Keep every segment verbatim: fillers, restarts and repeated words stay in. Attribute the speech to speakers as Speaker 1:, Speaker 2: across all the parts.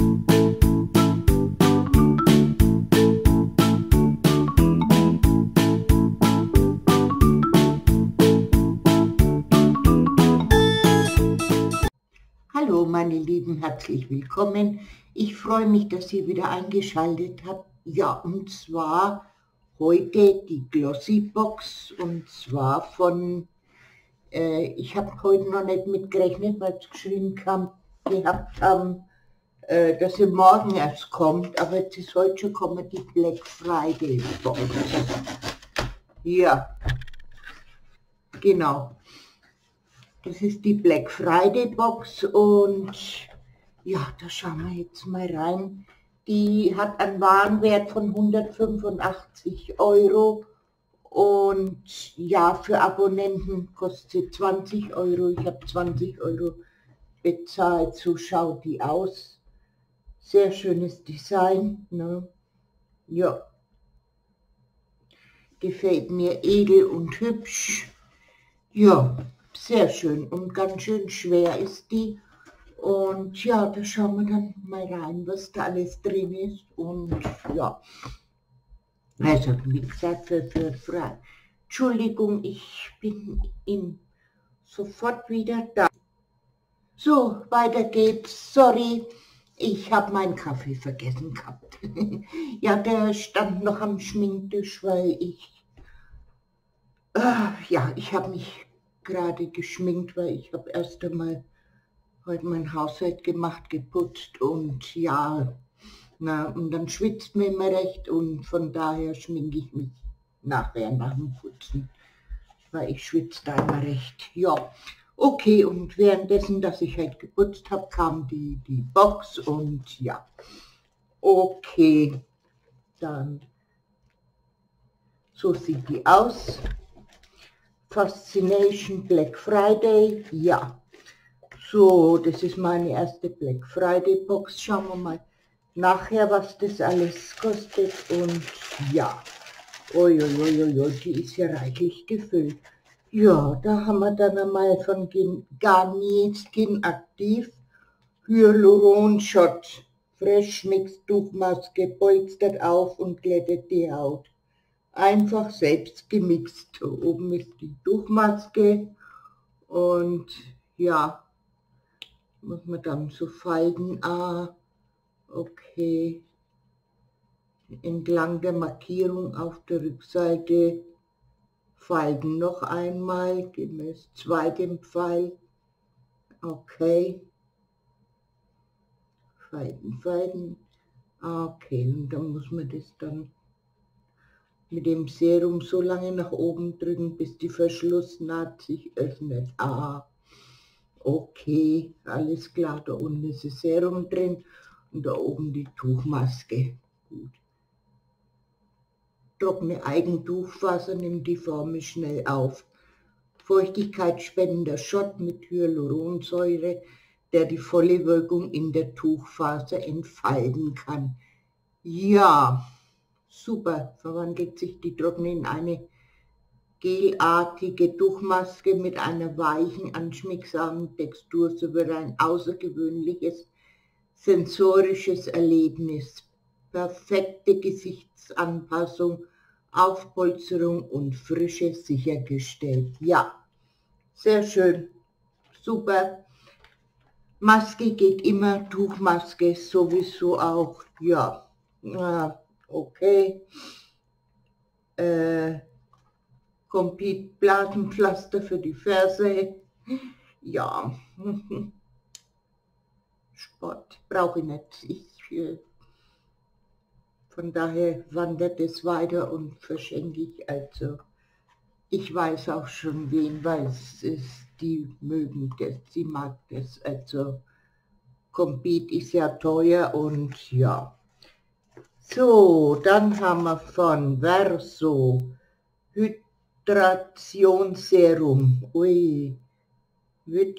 Speaker 1: Hallo meine Lieben, herzlich willkommen. Ich freue mich, dass ihr wieder eingeschaltet habt. Ja, und zwar heute die Glossy Box, und zwar von, äh, ich habe heute noch nicht mitgerechnet, weil es geschrieben kam, gehabt haben, äh, dass sie morgen erst kommt, aber jetzt ist heute schon gekommen die Black Friday Box. Ja, genau. Das ist die Black Friday Box und ja, da schauen wir jetzt mal rein. Die hat einen Warenwert von hundertfünfundachtzig Euro und ja, für Abonnenten kostet sie zwanzig Euro. Ich habe zwanzig Euro bezahlt, so schaut die aus. Sehr schönes Design, ne? Ja, gefällt mir edel und hübsch. Ja, sehr schön und ganz schön schwer ist die. Und ja, da schauen wir dann mal rein, was da alles drin ist. Und ja, also wie gesagt, für, für frei. Entschuldigung, ich bin in, sofort wieder da. So, weiter geht's. Sorry, ich habe meinen Kaffee vergessen gehabt. Ja, der stand noch am Schminktisch, weil ich, äh, ja, ich habe mich gerade geschminkt, weil ich habe erst einmal heute mein Haushalt gemacht, geputzt und ja, na, und dann schwitzt mir immer recht und von daher schminke ich mich nachher nach dem Putzen, weil ich schwitze da immer recht. Ja, okay, und währenddessen, dass ich halt geputzt habe, kam die, die Box und ja, okay, dann so sieht die aus. Fascination Black Friday, ja. So, das ist meine erste Black Friday Box. Schauen wir mal nachher, was das alles kostet. Und ja, uiuiui, die ist ja reichlich gefüllt. Ja, da haben wir dann einmal von Garnier Skin Aktiv Hyaluron Shot. Fresh Mix Duftmaske, polstert auf und glättet die Haut. Einfach selbst gemixt. Oben ist die Duftmaske und ja, muss man dann so falten, ah, okay, entlang der Markierung auf der Rückseite falten noch einmal, gemäß zweitem Pfeil, okay, falten, falten, okay, und dann muss man das dann mit dem Serum so lange nach oben drücken, bis die Verschlussnaht sich öffnet, ah, okay, alles klar, da unten ist das Serum drin und da oben die Tuchmaske. Gut. Trockene Eigentuchfaser nimmt die Formel schnell auf. Feuchtigkeitsspendender Shot mit Hyaluronsäure, der die volle Wirkung in der Tuchfaser entfalten kann. Ja, super, verwandelt sich die trockene in eine gelartige Duftmaske mit einer weichen, anschmiegsamen Textur sowie ein außergewöhnliches sensorisches Erlebnis. Perfekte Gesichtsanpassung, Aufpolsterung und Frische sichergestellt. Ja, sehr schön, super. Maske geht immer, Tuchmaske sowieso auch. Ja, okay. Äh, Compete Blasenpflaster für die Ferse. Ja, Sport brauche ich nicht. Ich, äh, von daher wandert es weiter und verschenke ich. Also, ich weiß auch schon wen, weil es ist, die mögen das, sie mag das. Also, Compete ist ja teuer und ja. So, dann haben wir von Verso Hydratationsserum, ui, mit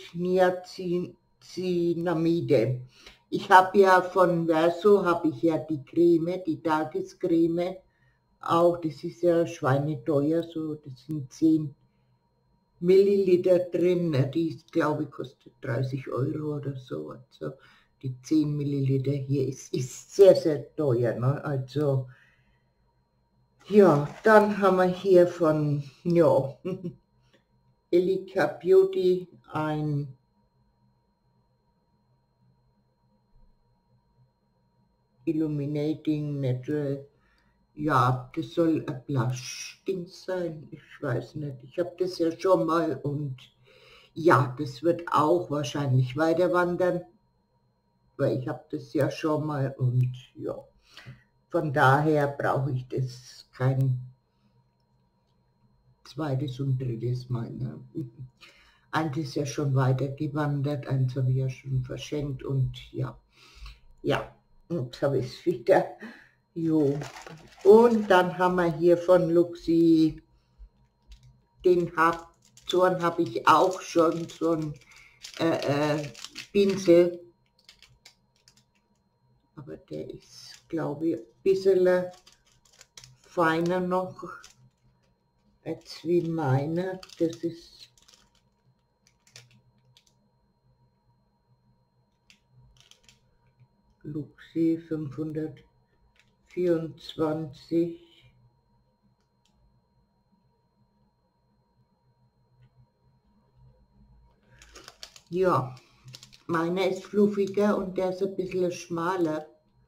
Speaker 1: Niacinamide. Ich habe ja von Verso, habe ich ja die Creme, die Tagescreme, auch, das ist ja schweineteuer, so, das sind zehn Milliliter drin, die ist, glaube ich, kostet dreißig Euro oder so, also die zehn Milliliter hier ist, ist sehr, sehr teuer. Ne? Also, ja, dann haben wir hier von, ja, Elika Beauty ein Illuminating Natural. Ja, das soll ein Blush-Ding sein, ich weiß nicht. Ich habe das ja schon mal und ja, das wird auch wahrscheinlich weiter wandern, weil ich habe das ja schon mal und ja, von daher brauche ich das kein zweites und drittes Mal. Ne? Eins ist ja schon weiter gewandert, eins habe ich ja schon verschenkt und ja, ja, jetzt habe ich es wieder. Jo. Und dann haben wir hier von Luxi, den hab, so einen habe ich auch schon, so ein äh, äh, Pinsel, aber der ist, glaube ich, ein bisschen feiner noch als wie meiner. Das ist Luxi fünfhundertvierundzwanzig. Ja, meiner ist fluffiger und der ist ein bisschen schmaler.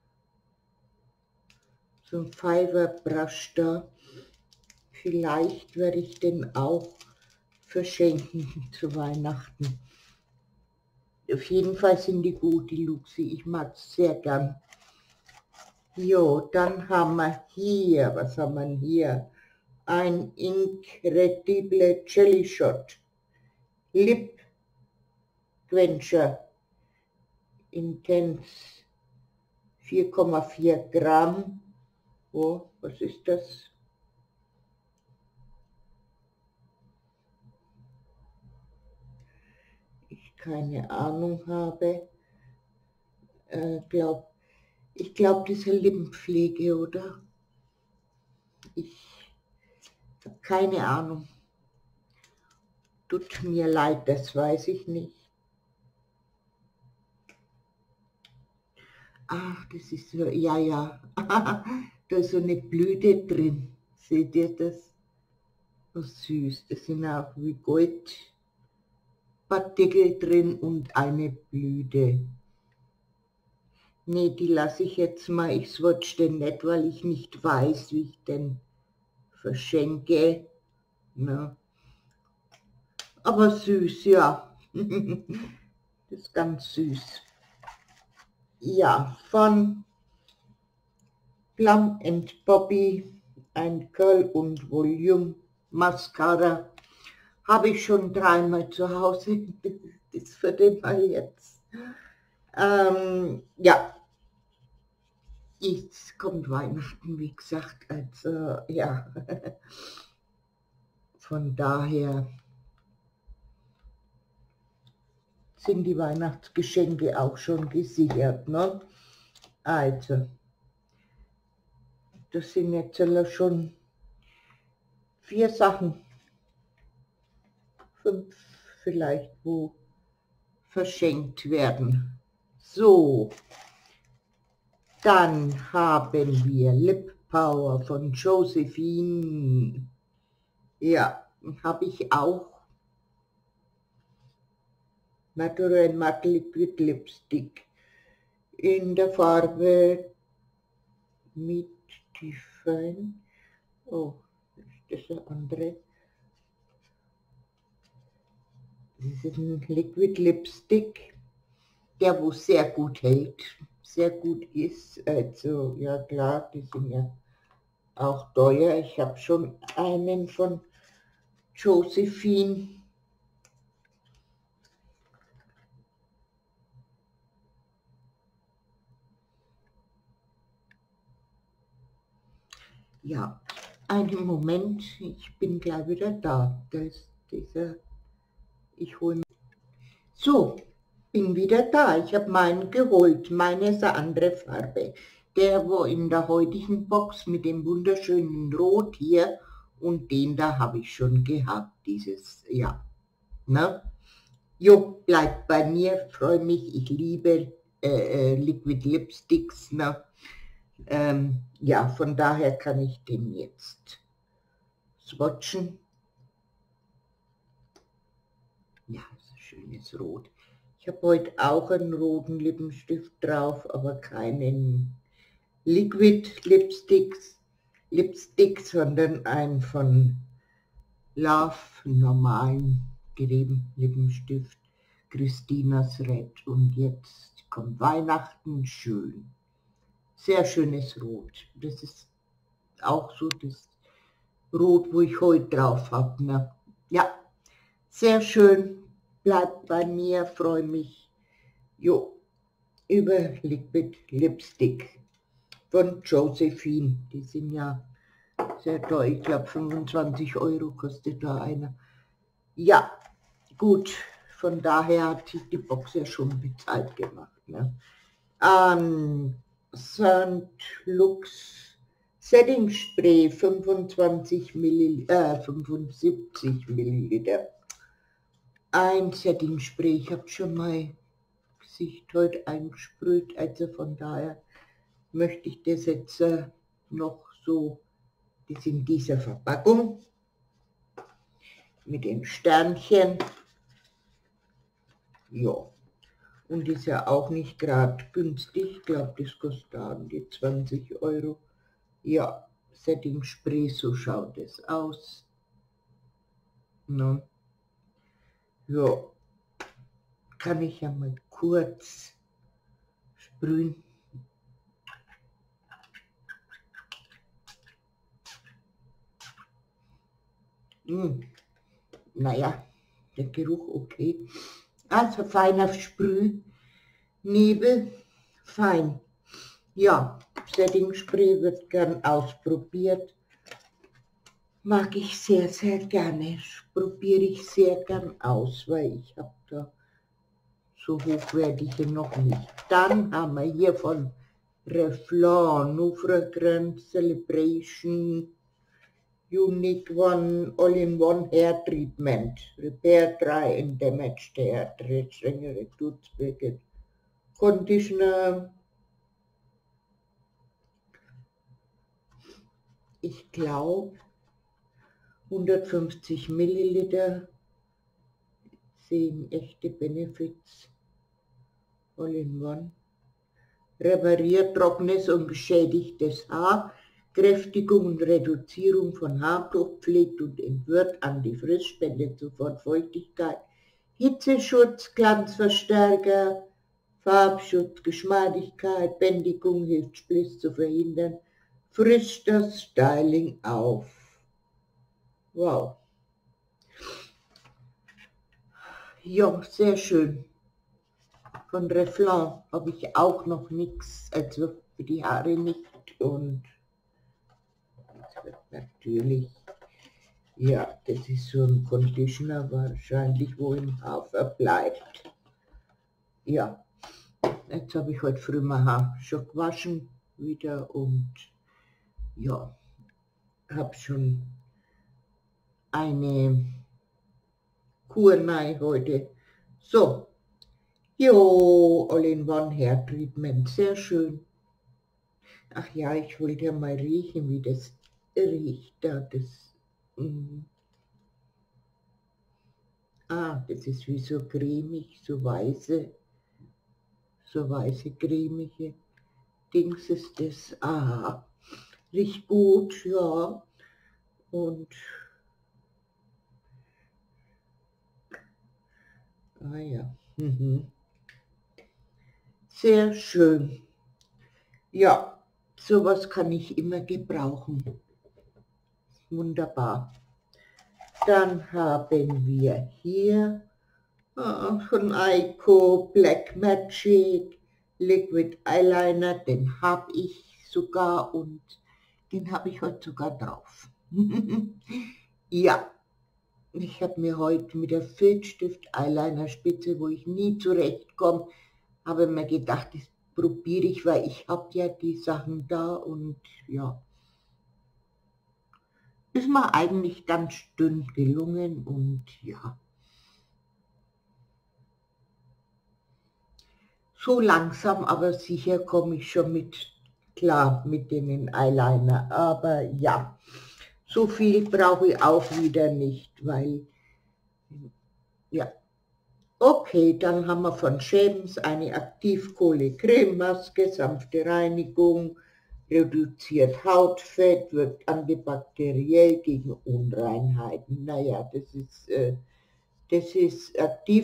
Speaker 1: So ein Fiber-Brush da. Vielleicht werde ich den auch verschenken zu Weihnachten. Auf jeden Fall sind die gut, die Luxi. Ich mag es sehr gern. Jo, dann haben wir hier, was haben wir hier? Ein Incredible Jelly Shot. Lip Quencher. Intense. vier Komma vier Gramm. Oh, was ist das? Ich keine Ahnung habe. Äh, glaub, ich glaube, das ist eine Lippenpflege, oder? Ich habe keine Ahnung. Tut mir leid, das weiß ich nicht. Ach, das ist so, ja, ja. Da ist so eine Blüte drin. Seht ihr das? So süß. Das sind auch wie Goldpartikel drin und eine Blüte. Nee, die lasse ich jetzt mal. Ich swatch den nicht, weil ich nicht weiß, wie ich den verschenke. Ne? Aber süß, ja. Das ist ganz süß. Ja, von Plum and Poppy, ein Curl und Volume Mascara, habe ich schon dreimal zu Hause. Das für den Mal jetzt. Ähm, ja, jetzt kommt Weihnachten, wie gesagt, also ja, von daher sind die Weihnachtsgeschenke auch schon gesichert, ne? Also, das sind jetzt schon vier Sachen, fünf vielleicht, wo verschenkt werden. So, dann haben wir Lip Power von Josephine. Ja, habe ich auch. Natural Matte Liquid Lipstick in der Farbe mit Define. Oh, ist das eine andere? Das ist ein Liquid Lipstick, der wo sehr gut hält, sehr gut ist. Also ja klar, die sind ja auch teuer. Ich habe schon einen von Josephine. Ja, einen Moment, ich bin gleich wieder da. Da ist dieser, ich hole. So, bin wieder da. Ich habe meinen geholt. Meine ist eine andere Farbe. Der, wo in der heutigen Box mit dem wunderschönen Rot hier und den da habe ich schon gehabt. Dieses, ja, ne? Jo, bleibt bei mir, freue mich, ich liebe äh, äh, Liquid Lipsticks. Ne? Ähm, ja, von daher kann ich den jetzt swatchen. Ja, ist ein schönes Rot. Ich habe heute auch einen roten Lippenstift drauf, aber keinen Liquid Lipsticks, Lipstick, sondern einen von Love, einen normalen gerieben Lippenstift, Christinas Red. Und jetzt kommt Weihnachten, schön. Sehr schönes Rot. Das ist auch so das Rot, wo ich heute drauf habe. Ne? Ja, sehr schön. Bleibt bei mir, freue mich. Jo, über Liquid Lipstick von Josephine. Die sind ja sehr teuer. Ich glaube fünfundzwanzig Euro kostet da einer. Ja, gut. Von daher hat sich die Box ja schon bezahlt gemacht. Ne? Ähm, Saint Lux Setting Spray fünfundzwanzig Milliliter, äh, fünfundsiebzig Milliliter. Ein Setting Spray. Ich habe schon mein Gesicht heute eingesprüht, also von daher möchte ich das jetzt äh, noch so, das in dieser Verpackung mit dem Sternchen. Ja, und ist ja auch nicht gerade günstig. Ich glaube, das kostet an die zwanzig Euro. Ja, Setting Spray, so schaut es aus. Ne? Ja, kann ich ja mal kurz sprühen. Hm. Naja, der Geruch okay. Also feiner Sprühnebel, fein. Ja, Setting Spray wird gern ausprobiert. Mag ich sehr, sehr gerne. Probiere ich sehr gern aus, weil ich habe da so hochwertige noch nicht. Dann haben wir hier von Revlon, No Fragrance Celebration Unique One All-in-One Hair Treatment. Repair, Dry and Damaged Hair. Strengere Toothpick, Conditioner. Ich glaube hundertfünfzig Milliliter sehen echte Benefits. All-in-One. Repariert trockenes und geschädigtes Haar. Kräftigung und Reduzierung von Haarbruch, pflegt und entwirrt Antifriss, spendet sofort Feuchtigkeit, Hitzeschutz, Glanzverstärker, Farbschutz, Geschmeidigkeit, Bändigung, hilft Spliss zu verhindern, frischt das Styling auf. Wow. Ja, sehr schön. Von Revlon habe ich auch noch nichts, also für die Haare nicht. Und natürlich, ja, das ist so ein Conditioner wahrscheinlich, wo im Haar verbleibt. Ja, jetzt habe ich heute früh mein Haar schon gewaschen wieder und ja, habe schon eine Kurnei heute. So, jo, All-in-One Hair Treatment, sehr schön. Ach ja, ich wollte ja mal riechen, wie das riecht da, das, mm. Ah, das ist wie so cremig, so weiße, so weiße cremige Dings ist das, aha, riecht gut, ja, und, ah ja, mhm. Sehr schön, ja, sowas kann ich immer gebrauchen, wunderbar. Dann haben wir hier äh, von Eiko Black Magic Liquid Eyeliner, den habe ich sogar und den habe ich heute sogar drauf. Ja, ich habe mir heute mit der Filzstift Eyeliner Spitze, wo ich nie zurechtkomme, habe mir gedacht, das probiere ich, weil ich habe ja die Sachen da und ja, ist mir eigentlich ganz dünn gelungen und ja. So langsam, aber sicher komme ich schon mit klar mit den Eyeliner. Aber ja, so viel brauche ich auch wieder nicht, weil, ja. Okay, dann haben wir von Shames eine Aktivkohle-Crememaske, sanfte Reinigung, reduziert Hautfett, wirkt antibakteriell gegen Unreinheiten. Naja, das ist, äh, das ist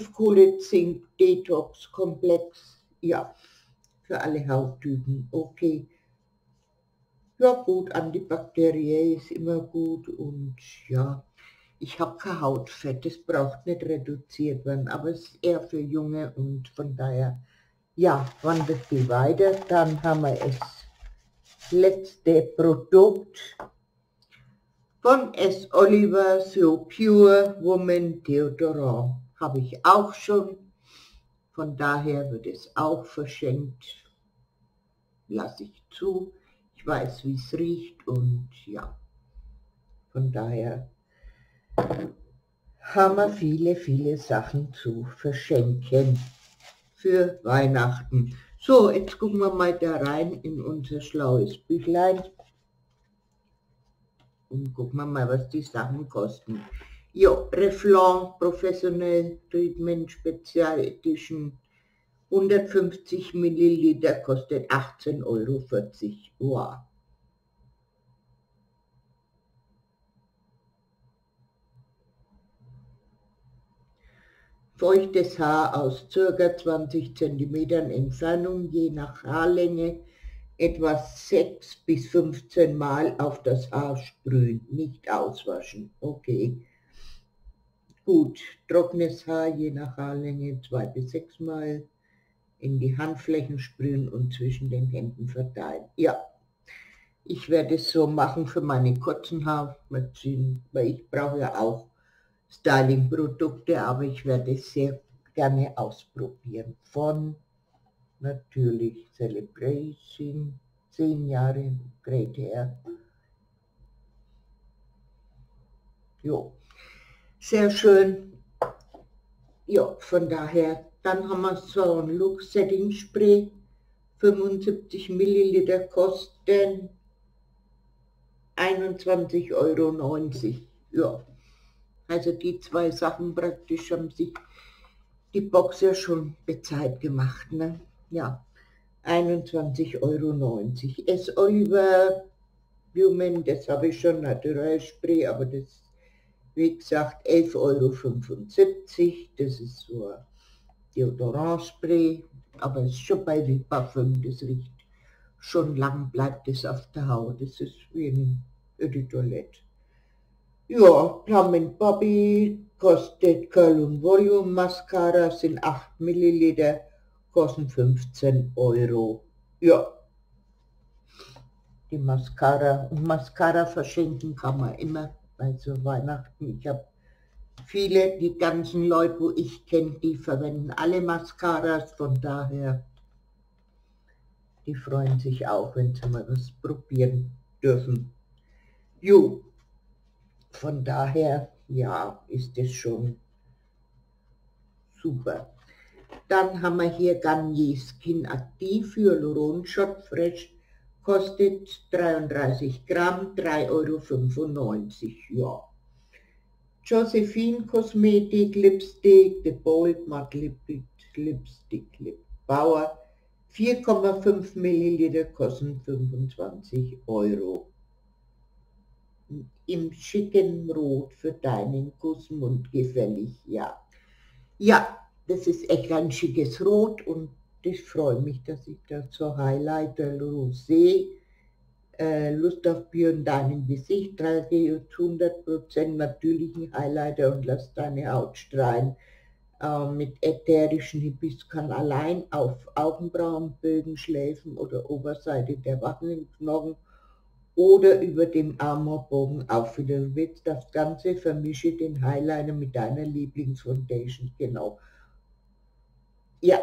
Speaker 1: Aktivkohle-Zink-Detox-Komplex, ja, für alle Hauttypen, okay. Ja gut, antibakteriell ist immer gut und ja, ich habe kein Hautfett, das braucht nicht reduziert werden, aber es ist eher für Junge und von daher, ja, wandert die weiter. Dann haben wir das letzte Produkt von S. Oliver So Pure Woman Deodorant. Habe ich auch schon, von daher wird es auch verschenkt, lasse ich zu. Ich weiß, wie es riecht und ja, von daher haben wir viele, viele Sachen zu verschenken für Weihnachten. So, jetzt gucken wir mal da rein in unser schlaues Büchlein und gucken wir mal, was die Sachen kosten. Jo, Revlon Professional Treatment Spezial Edition, hundertfünfzig Milliliter, kostet achtzehn Euro vierzig. Wow. Feuchtes Haar aus ca. zwanzig Zentimetern Entfernung, je nach Haarlänge, etwa sechs bis fünfzehn Mal auf das Haar sprühen, nicht auswaschen. Okay. Gut, trockenes Haar, je nach Haarlänge, zwei bis sechs Mal in die Handflächen sprühen und zwischen den Händen verteilen. Ja, ich werde es so machen für meine kurzen Haare, weil ich brauche ja auch Styling-Produkte, aber ich werde es sehr gerne ausprobieren. Von natürlich Celebration, zehn Jahre Great Hair. Jo, sehr schön. Ja, von daher, dann haben wir so ein Look Setting Spray, fünfundsiebzig Milliliter, kosten einundzwanzig Euro neunzig. Ja. Also die zwei Sachen praktisch haben sich die Box ja schon bezahlt gemacht, ne? Ja, einundzwanzig Euro neunzig. S. Oliver Human, das habe ich schon, Naturell Spray, aber das, wie gesagt, elf Euro fünfundsiebzig. Das ist so ein Deodorant Spray, aber es ist schon bei wie Parfüm, das riecht schon lang, bleibt es auf der Haut. Das ist wie ein Eau de Toilette. Ja, Plum Bobby kostet Curl und Volume Mascara, sind acht Milliliter, kosten fünfzehn Euro. Ja, die Mascara. Und Mascara verschenken kann man immer bei so Weihnachten. Ich habe viele, die ganzen Leute, wo ich kenne, die verwenden alle Mascaras, von daher, die freuen sich auch, wenn sie mal was probieren dürfen. Jo. Von daher, ja, ist es schon super. Dann haben wir hier Garnier Skin Aktiv Hyaluron Shot Fresh, kostet dreiunddreißig Gramm, drei Euro fünfundneunzig. Ja. Josephine Kosmetik Lipstick, The Bold Matte Lip Lipstick Lip Power, vier Komma fünf Milliliter, kosten fünfundzwanzig Euro. Im schicken Rot für deinen Kussmund gefällig, ja. Ja, das ist echt ein schickes Rot und ich freue mich, dass ich da zur Highlighter Rosé äh, Lust auf Bier in deinem Gesicht trage, jetzt hundert Prozent natürlichen Highlighter und lass deine Haut strahlen. Äh, mit ätherischen Hibiskan allein auf Augenbrauenbögen, Schläfen oder Oberseite der Wangenknochen oder über dem Armorbogen aufführen. Du willst das Ganze, vermische den Highlighter mit deiner Lieblingsfoundation, genau. Ja,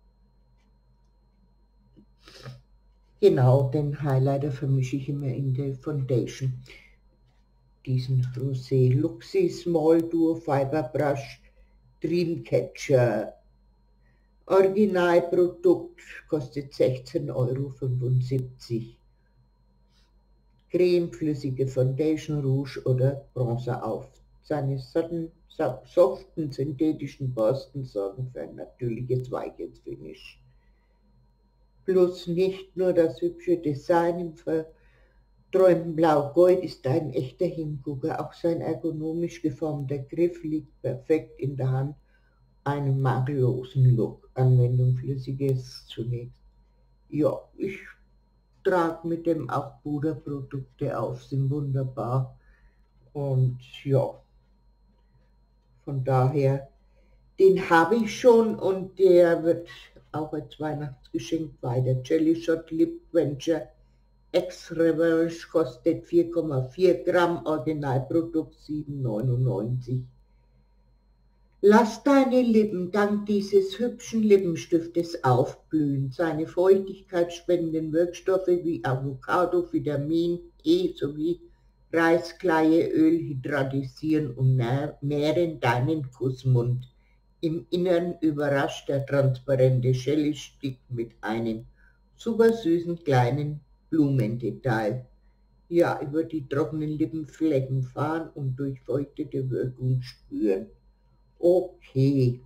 Speaker 1: genau, den Highlighter vermische ich immer in der Foundation. Diesen Rosé Luxi Small Duo Fiber Brush Dreamcatcher. Originalprodukt kostet sechzehn Euro fünfundsiebzig. Creme, flüssige Foundation, Rouge oder Bronzer auf. Seine satten, soften, synthetischen Borsten sorgen für ein natürliches weiches Finish. Plus nicht nur das hübsche Design im verträumten Blau-Gold ist ein echter Hingucker, auch sein ergonomisch geformter Griff liegt perfekt in der Hand, einem makellosen Look. Anwendung flüssiges zunächst. Ja, ich trage mit dem auch Puderprodukte auf, sind wunderbar und ja, von daher, den habe ich schon und der wird auch als Weihnachtsgeschenk weiter. Jelly Shot Lip Venture X-Reverse kostet vier Komma vier Gramm, Originalprodukt sieben neunundneunzig. Lass deine Lippen dank dieses hübschen Lippenstiftes aufblühen. Seine feuchtigkeitsspendenden Wirkstoffe wie Avocado, Vitamin E sowie Reiskleieöl hydratisieren und nähren deinen Kussmund. Im Innern überrascht der transparente Jelly-Stick mit einem super süßen kleinen Blumendetail. Ja, über die trockenen Lippenflecken fahren und durchfeuchtete Wirkung spüren. Okay.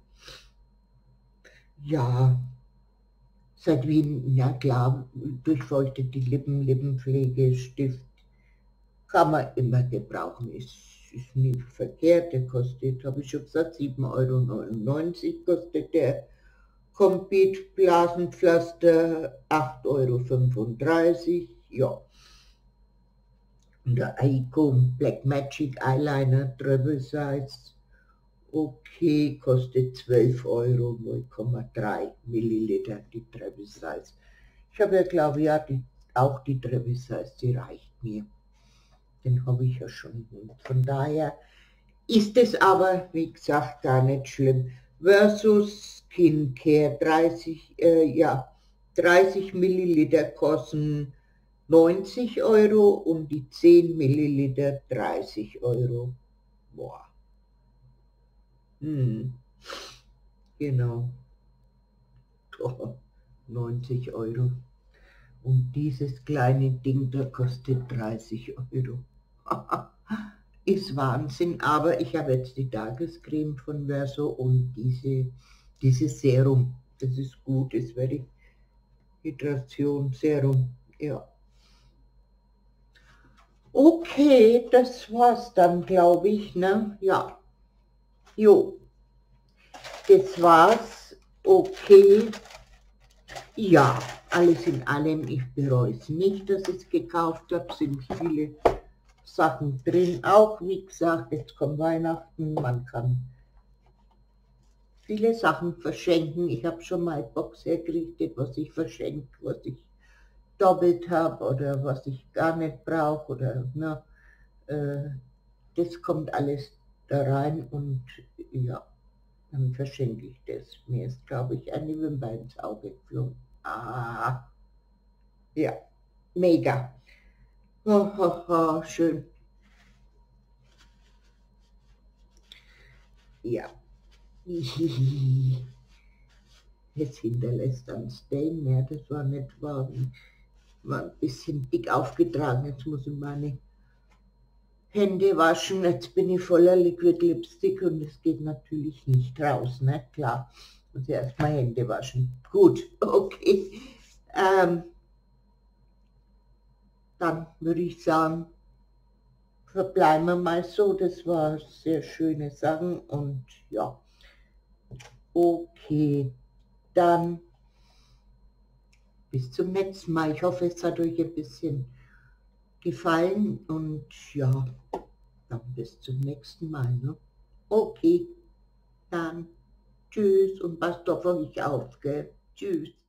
Speaker 1: Ja, seit Wien, ja klar, durchfeuchtete Lippen, Lippenpflege, Stift kann man immer gebrauchen, ist, ist nicht verkehrt, der kostet, habe ich schon gesagt, sieben Euro neunundneunzig kostet der. Compeed Blasenpflaster acht Euro fünfunddreißig, ja. Und der Icon Black Magic Eyeliner Travel Size, okay, kostet zwölf Euro, null Komma drei Milliliter die Travel Size. Ich habe ja, glaube ich, ja, die, auch die Travel Size, die reicht mir. Den habe ich ja schon. Und von daher ist es aber, wie gesagt, gar nicht schlimm. Versus Skincare, dreißig, äh, ja, dreißig Milliliter kosten neunzig Euro und die zehn Milliliter dreißig Euro. Boah. Hm. Genau. Oh, neunzig Euro. Und dieses kleine Ding da kostet dreißig Euro. Ist Wahnsinn, aber ich habe jetzt die Tagescreme von Verso und diese, dieses Serum. Das ist gut, das wäre die Hydration, Serum, ja. Okay, das war's dann, glaube ich, ne? Ja. Jo. Das war's. Okay. Ja, alles in allem, ich bereue es nicht, dass ich es gekauft habe, sind viele Sachen drin. Auch, wie gesagt, jetzt kommt Weihnachten, man kann viele Sachen verschenken. Ich habe schon mal Box hergerichtet, was ich verschenkt, was ich doppelt habe oder was ich gar nicht brauche. Oder, na, äh, das kommt alles da rein und ja, dann verschenke ich das. Mir ist, glaube ich, eine Wimper ins Auge geflogen. Ah, ja, mega. Oh, oh, oh, schön. Ja. Jetzt hinterlässt dann Stain mehr, das war nicht wahr. War ein bisschen dick aufgetragen. Jetzt muss ich meine Hände waschen. Jetzt bin ich voller Liquid Lipstick und es geht natürlich nicht raus, ne? Klar. Muss ich erstmal Hände waschen. Gut, okay. Ähm, dann würde ich sagen, verbleiben wir mal so. Das war sehr schöne Sachen und ja. Okay, dann bis zum nächsten Mal. Ich hoffe, es hat euch ein bisschen gefallen und ja, dann bis zum nächsten Mal. Ne? Okay, dann tschüss und passt auf euch auf, gell? Tschüss.